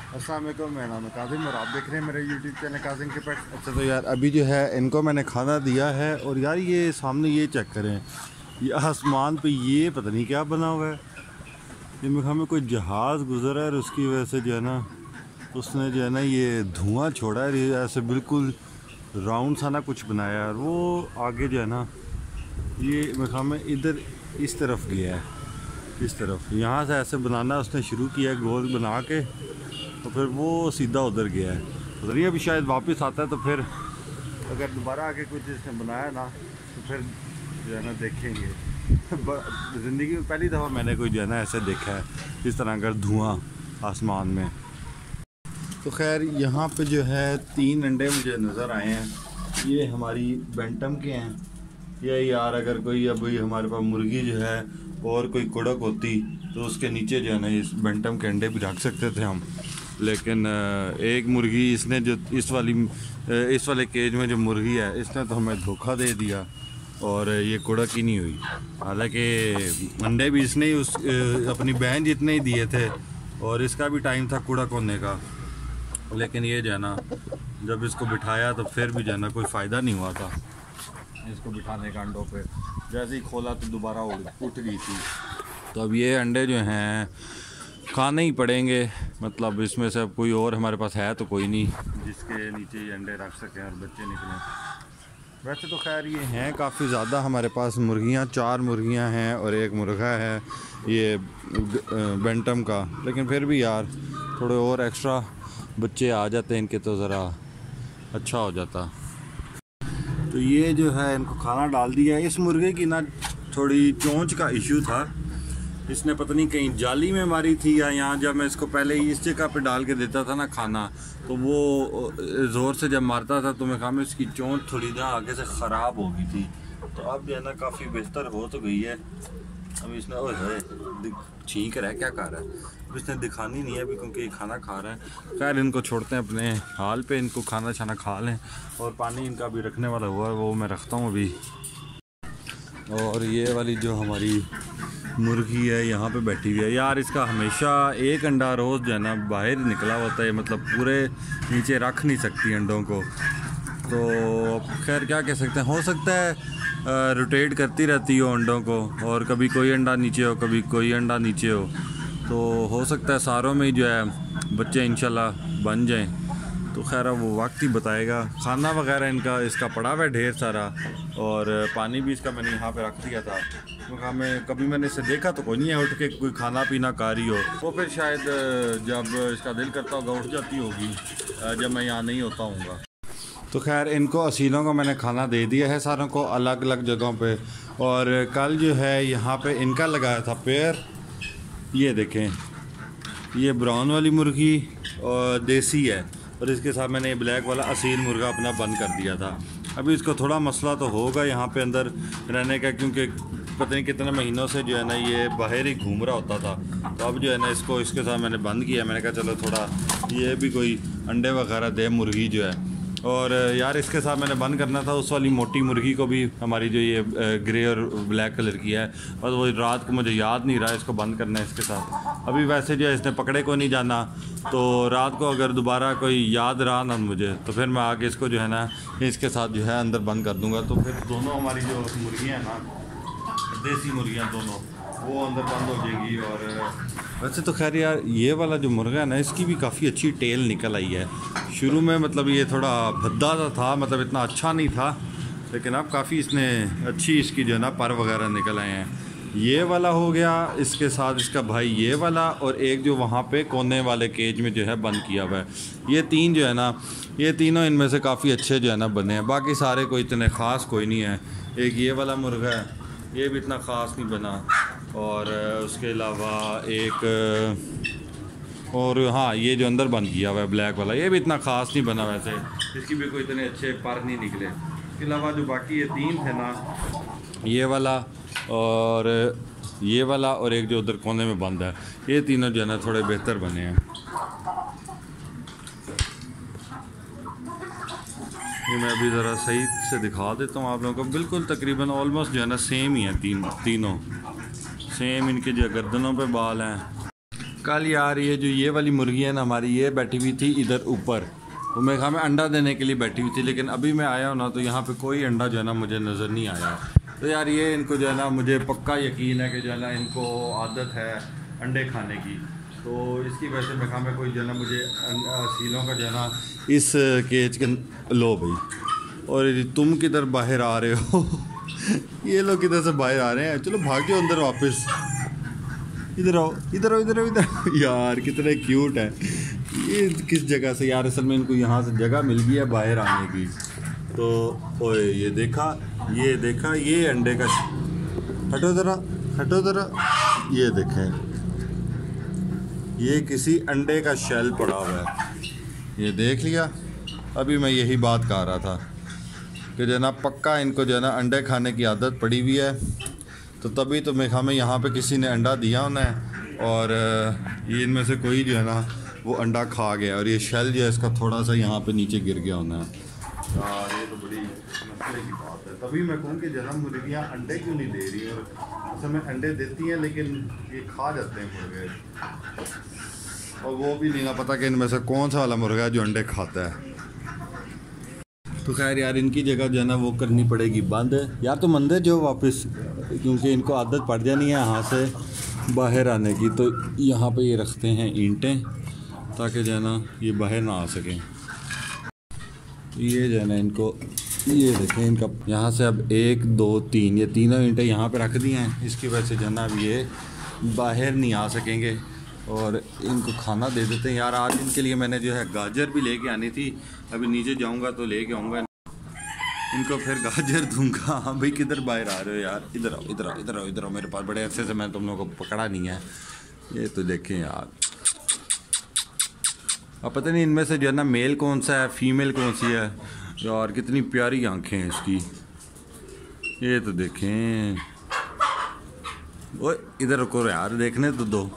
अस्सलाम वालेकुम, मेरा नाम है काजिम और आप देख रहे हैं मेरे यूट्यूब चैनल काजिम के पेट्स। अच्छा तो यार अभी जो है इनको मैंने खाना दिया है और यार ये सामने ये चेक करें, ये आसमान पे ये पता नहीं क्या बना हुआ है। ये मेरे ख्याल में कोई जहाज़ गुजरा है और उसकी वजह से जो है ना उसने जो है ना ये धुआं छोड़ा है। ये ऐसे बिल्कुल राउंड सा ना कुछ बनाया है और वो आगे जो है ना ये मेरे ख्याल में इधर इस तरफ गया है, इस तरफ यहाँ से ऐसे बनाना उसने शुरू किया है गोल बना के, तो फिर वो सीधा उधर गया है। पता नहीं अभी शायद वापस आता है, तो फिर अगर दोबारा आके कुछ इसने बनाया ना तो फिर जो है ना देखेंगे। ज़िंदगी में पहली दफ़ा मैंने कोई जो है ना ऐसे देखा है इस तरह का धुआं आसमान में। तो खैर यहाँ पे जो है 3 अंडे मुझे नज़र आए हैं, ये हमारी बेंटम के हैं। ये यार अगर कोई अभी हमारे पास मुर्गी जो है और कोई कुड़क होती तो उसके नीचे जो है ना इस बेंटम के अंडे भी रख सकते थे हम, लेकिन एक मुर्गी इसने जो इस वाले केज में जो मुर्गी है इसने तो हमें धोखा दे दिया और ये कुड़क ही नहीं हुई। हालांकि अंडे भी इसने ही अपनी बहन जितने ही दिए थे और इसका भी टाइम था कुड़क होने का, लेकिन ये जो है ना जब इसको बिठाया तो फिर भी जो है ना कोई फ़ायदा नहीं हुआ था इसको बिठाने का। अंडों पे जैसे ही खोला तो दोबारा उठ गई थी। तो अब ये अंडे जो हैं खाने ही पड़ेंगे, मतलब इसमें से अब कोई और हमारे पास है तो कोई नहीं जिसके नीचे ये अंडे रख सकें और बच्चे निकलें। वैसे तो खैर ये हैं काफ़ी ज़्यादा हमारे पास मुर्गियाँ, 4 मुर्गियाँ हैं और एक मुर्गा है ये बेंटम का, लेकिन फिर भी यार थोड़े और एक्स्ट्रा बच्चे आ जाते हैं इनके तो ज़रा अच्छा हो जाता। तो ये जो है इनको खाना डाल दिया। इस मुर्गे की ना थोड़ी चोंच का इशू था, इसने पता नहीं कहीं जाली में मारी थी या यहाँ जब मैं इसको पहले ही इस जगह पे डाल के देता था ना खाना तो वो ज़ोर से जब मारता था तो मैं कहा इसकी चोंच थोड़ी ना आगे से ख़राब हो गई थी। तो अब जो है ना काफ़ी बेहतर हो तो गई है। अब इसने ओए छींक रहा है, क्या कर रहा है, अब इसने दिखानी नहीं है अभी क्योंकि ये खाना खा रहा है। खैर इनको छोड़ते हैं अपने हाल पे, इनको खाना छाना खा लें और पानी इनका भी रखने वाला हुआ है वो मैं रखता हूँ अभी। और ये वाली जो हमारी मुर्गी है यहाँ पे बैठी हुई है यार, इसका हमेशा एक अंडा रोज़ जो है ना बाहर निकला होता है, मतलब पूरे नीचे रख नहीं सकती अंडों को। तो खैर क्या कह सकते हैं, हो सकता है रोटेट करती रहती हो अंडों को और कभी कोई अंडा नीचे हो कभी कोई अंडा नीचे हो हो सकता है सारों में ही जो है बच्चे इंशाल्लाह बन जाएं। तो खैर अब वो वक्त ही बताएगा। खाना वगैरह इनका इसका पड़ा हुआ है ढेर सारा और पानी भी इसका मैंने यहाँ पे रख दिया था क्योंकि कभी मैंने इसे देखा तो कोई नहीं है उठ के कोई खाना पीना खा रही हो, वो फिर शायद जब इसका दिल करता होगा उठ जाती होगी जब मैं यहाँ नहीं होता हूँगा। तो खैर इनको असीलों को मैंने खाना दे दिया है सारों को अलग अलग जगहों पे। और कल जो है यहाँ पे इनका लगाया था पेड़, ये देखें ये ब्राउन वाली मुर्गी और देसी है और इसके साथ मैंने ब्लैक वाला असील मुर्गा अपना बंद कर दिया था। अभी इसको थोड़ा मसला तो होगा यहाँ पे अंदर रहने का क्योंकि पता नहीं कितने महीनों से जो है ना ये बाहर ही घूम रहा होता था। तो अब जो है ना इसको इसके साथ मैंने बंद किया, मैंने कहा चलो थोड़ा ये भी कोई अंडे वगैरह दे मुर्गी जो है। और यार इसके साथ मैंने बंद करना था उस वाली मोटी मुर्गी को भी, हमारी जो ये ग्रे और ब्लैक कलर की है, और वो रात को मुझे याद नहीं रहा इसको बंद करना है इसके साथ। अभी वैसे जो है इसने पकड़े को नहीं जाना, तो रात को अगर दोबारा कोई याद रहा ना मुझे तो फिर मैं आगे इसको जो है ना इसके साथ जो है अंदर बंद कर दूँगा। तो फिर दोनों हमारी जो मुर्गियाँ हैं ना देसी मुर्गियाँ दोनों वो अंदर बंद हो जाएगी। और वैसे तो खैर यार ये वाला जो मुर्गा है ना इसकी भी काफ़ी अच्छी टेल निकल आई है। शुरू में मतलब ये थोड़ा भद्दा सा था, मतलब इतना अच्छा नहीं था, लेकिन अब काफ़ी इसने अच्छी इसकी जो है ना पर वगैरह निकल आए हैं। ये वाला हो गया, इसके साथ इसका भाई ये वाला और एक जो वहाँ पे कोने वाले केज में जो है बंद किया हुआ है। ये 3 जो है ना ये तीनों इनमें से काफ़ी अच्छे जो है ना बने हैं, बाकी सारे कोई इतने ख़ास कोई नहीं है। एक ये वाला मुर्गा है, ये भी इतना ख़ास नहीं बना, और उसके अलावा एक और हाँ ये जो अंदर बंद किया हुआ है ब्लैक वाला ये भी इतना ख़ास नहीं बना, वैसे इसकी भी कोई इतने अच्छे पर नहीं निकले। इसके अलावा जो बाकी ये 3 थे ना ये वाला और एक जो उधर कोने में बंद है, ये तीनों जो है ना थोड़े बेहतर बने हैं। ये मैं अभी ज़रा सही से दिखा देता हूँ आप लोगों को। बिल्कुल तकरीबन ऑलमोस्ट जो है ना सेम ही है, तीनों सेम इनके जो गर्दनों पे बाल हैं। कल यार ये वाली मुर्गी है ना हमारी, ये बैठी हुई थी इधर ऊपर, वो मेरे ख्याल में अंडा देने के लिए बैठी हुई थी, लेकिन अभी मैं आया हूँ ना तो यहाँ पे कोई अंडा जो है ना मुझे नज़र नहीं आया। तो यार ये इनको जो है ना मुझे पक्का यकीन है कि जो है ना इनको आदत है अंडे खाने की, तो इसकी वजह से मेरे ख्याल में कोई जो है ना मुझे सीलों का जो है ना इस केज के लो भाई। और तुम किधर बाहर आ रहे हो ये लोग किधर से बाहर आ रहे हैं, चलो भाग जाओ अंदर वापस, इधर आओ इधर आओ इधर आओ इधर यार कितने क्यूट है ये, किस जगह से यार, असल में इनको यहाँ से जगह मिल गई है बाहर आने की। तो ओए ये देखा ये अंडे का, हटो ज़रा ये देखें, ये किसी अंडे का शेल पड़ा हुआ है, ये देख लिया। अभी मैं यही बात कर रहा था कि जो है ना पक्का इनको जो है ना अंडे खाने की आदत पड़ी हुई है, तो तभी तो मैं हमें यहाँ पे किसी ने अंडा दिया होना है और ये इनमें से कोई जो है ना वो अंडा खा गया, और ये शेल जो है इसका थोड़ा सा यहाँ पे नीचे गिर गया होना है यार। ये तो बड़ी मसले की बात है। तभी मैं कहूँ कि जरा मुर्गियाँ अंडे क्यों नहीं दे रही, और असल में अंडे देती हैं लेकिन ये खा जाते हैं मुर्गे, और वो भी नहीं ना पता कि इनमें से कौन सा वाला मुर्गा है जो अंडे खाता है। तो खैर यार इनकी जगह जो है ना वो करनी पड़ेगी बंद यार, तो मंदिर जो वापस, क्योंकि इनको आदत पड़ जानी है यहाँ से बाहर आने की। तो यहाँ पे ये रखते हैं ईंटें ताकि जो है ना ये बाहर ना आ सकें। ये जो है ना इनको, ये देखें इनका यहाँ से अब 1 2 3 ये तीनों ईंटें यहाँ पे रख दी हैं, इसकी वजह से जो है ना अब ये बाहर नहीं आ सकेंगे, और इनको खाना दे देते हैं। यार आज इनके लिए मैंने जो है गाजर भी लेके आनी थी, अभी नीचे जाऊंगा तो लेके आऊँगा इनको, फिर गाजर दूंगा। हाँ भाई किधर बाहर आ रहे हो यार, इधर आओ इधर आओ इधर आओ इधर आओ, मेरे पास बड़े अच्छे से मैं तुम लोगों को पकड़ा नहीं है। ये तो देखें यार, अब पता नहीं इनमें से जो है ना मेल कौन सा है फीमेल कौन सी है यार, कितनी प्यारी आंखें हैं इसकी, ये तो देखें। ओए इधर रुको यार, देखने तो दो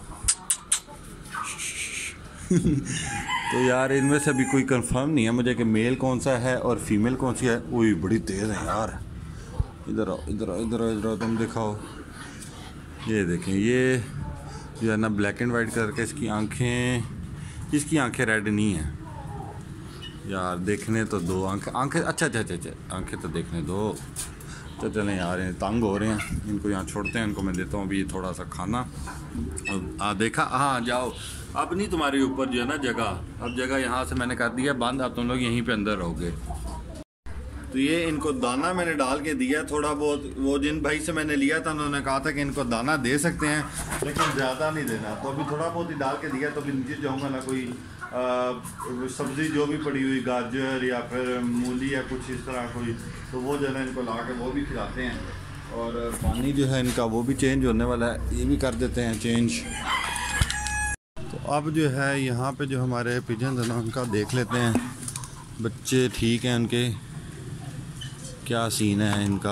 तो यार इनमें से अभी कोई कंफर्म नहीं है मुझे कि मेल कौन सा है और फीमेल कौन सी है। वही बड़ी तेज़ है यार, इधर आओ इधर आओ इधर आओ इधर आओ, तुम दिखाओ। ये देखें ये जो है ना ब्लैक एंड वाइट करके इसकी आंखें रेड नहीं है यार, देखने तो दो आंखें अच्छा आंखें तो देखने दो। तो चलें यार तंग हो रहे हैं, इनको यहाँ छोड़ते हैं, इनको मैं देता हूँ अभी थोड़ा सा खाना। देखा, हाँ जाओ, अब नहीं तुम्हारे ऊपर जो है ना जगह, अब जगह यहाँ से मैंने कर दिया बंद, अब तुम लोग यहीं पे अंदर रहोगे। तो ये इनको दाना मैंने डाल के दिया थोड़ा बहुत, वो जिन भाई से मैंने लिया था उन्होंने कहा था कि इनको दाना दे सकते हैं लेकिन ज़्यादा नहीं देना, तो अभी थोड़ा बहुत ही डाल के दिया। तो अभी नीचे जाऊँगा ना कोई सब्ज़ी जो भी पड़ी हुई, गाजर या फिर मूली या कुछ इस तरह कोई, तो वो जो है इनको ला के वो भी खिलाते हैं। और पानी जो है इनका वो भी चेंज होने वाला है, ये भी कर देते हैं चेंज। तो अब जो है यहाँ पे जो हमारे पिजन है ना उनका देख लेते हैं, बच्चे ठीक हैं उनके, क्या सीन है इनका।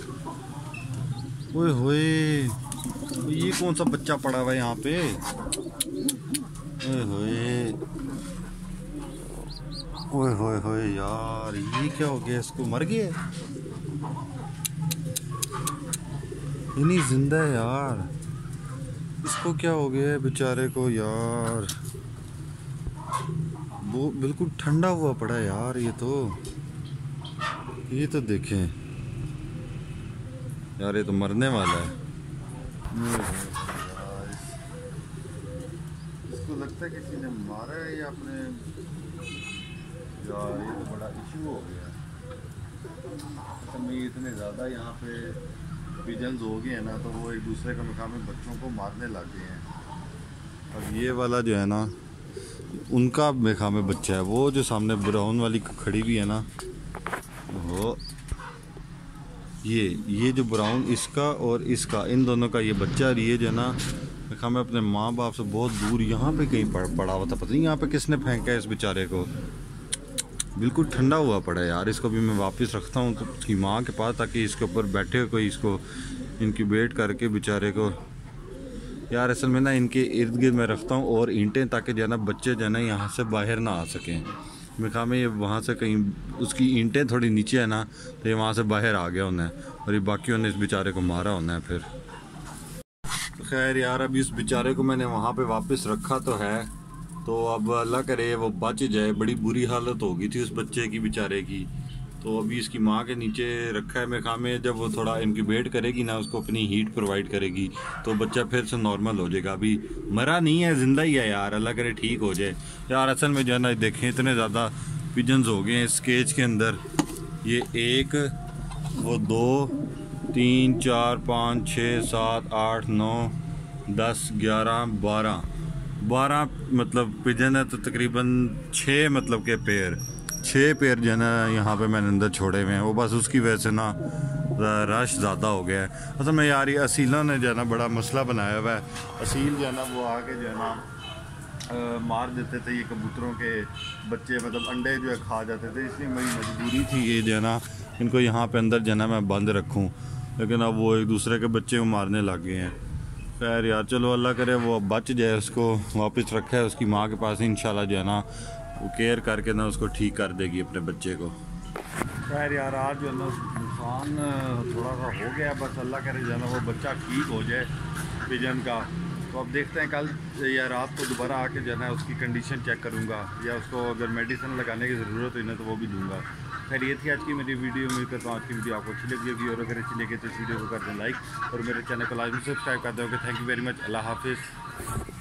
ओए होए ये कौन सा बच्चा पड़ा हुआ है यहाँ पे, ओए होए ओए होए होए यार, ये क्या हो गया, इसको मर गया, ये नहीं जिंदा है यार, इसको क्या हो गया है बेचारे को यार, वो बिल्कुल ठंडा हुआ पड़ा है यार। ये तो देखें यार, ये तो मरने वाला है। इसको लगता है किसी ने मारा है या अपने, यार ये तो बड़ा इशू हो गया। असल इतने ज़्यादा यहाँ पे पिजन्स हो गए हैं ना, तो वो एक दूसरे के मुकाबले बच्चों को मारने लग गए हैं। और ये वाला जो है ना उनका मेखा में बच्चा है, वो जो सामने ब्राउन वाली खड़ी हुई है ना, वो ये जो ब्राउन इसका और इसका, इन दोनों का ये बच्चा, ये जो है ना मेखा में अपने माँ बाप से बहुत दूर यहाँ पे कहीं पड़ा हुआ था, पता नहीं यहाँ पे किसने फेंका है इस बेचारे को, बिल्कुल ठंडा हुआ पड़ा है यार। इसको भी मैं वापस रखता हूँ तो उसकी माँ के पास, ताकि इसके ऊपर बैठे कोई इसको इनक्यूबेट करके बेचारे को। यार असल में ना इनके इर्द गिर्द मैं रखता हूँ और ईंटें, ताकि जो है ना बच्चे जो है ना यहाँ से बाहर ना आ सकें। मैं कहा मैं ये वहाँ से कहीं उसकी ईंटें थोड़ी नीचे है ना, तो ये वहाँ से बाहर आ गया होना है, और ये बाकियों ने इस बेचारे को मारा होना है फिर। तो खैर यार अभी इस बेचारे को मैंने वहाँ पे वापस रखा तो है, तो अब अल्लाह करे वो बच जाए। बड़ी बुरी हालत हो गई थी उस बच्चे की बेचारे की। तो अभी इसकी माँ के नीचे रखा है मैं खामे, जब वो थोड़ा इनक्यूबेट करेगी ना, उसको अपनी हीट प्रोवाइड करेगी तो बच्चा फिर से नॉर्मल हो जाएगा। अभी मरा नहीं है, जिंदा ही है यार, अल्लाह करे ठीक हो जाए यार। असल में जो है ना देखें इतने ज़्यादा पिजन्स हो गए हैं इस केज के अंदर। ये 1, वो 2, 3, 4, 5, 6, 7, 8, 9, 10, 11, 12 मतलब पिजन है। तो तकरीबन 6 मतलब के छः पेयर जो है ना यहाँ पे मैंने अंदर छोड़े हुए हैं। वो बस उसकी वजह से ना रश ज़्यादा हो गया है। असल में यार ये असीलों ने जो है ना बड़ा मसला बनाया हुआ है। असील जो है ना वो आके जो है ना मार देते थे ये कबूतरों के बच्चे, मतलब अंडे जो है खा जाते थे। इसलिए मेरी मजबूरी थी ये जो है ना इनको यहाँ पे अंदर जो है ना मैं बंद रखूँ, लेकिन अब वो एक दूसरे के बच्चे को मारने लग गए हैं। खैर यार चलो अल्लाह करे वो बच जाए, उसको वापस रखा है उसकी माँ के पास, इंशाल्लाह जो है ना वो केयर करके ना उसको ठीक कर देगी अपने बच्चे को। खैर यार आज जो है ना नुकसान थोड़ा सा हो गया, बस अल्लाह करे जो है ना वो बच्चा ठीक हो जाए पिजन का। तो अब देखते हैं कल या रात को दोबारा आके जो है ना उसकी कंडीशन चेक करूँगा, या उसको अगर मेडिसिन लगाने की ज़रूरत हुई ना तो वो भी दूँगा। खैर ये थी आज की मेरी वीडियो। उम्मीद करता हूँ आज की वीडियो आपको अच्छी लगी होगी, और अगर अच्छी लगे तो इस वीडियो को कर दें लाइक और मेरे चैनल को लाजमी सब्सक्राइब कर दें। Okay, thank you very much, अल्लाह हाफिज़।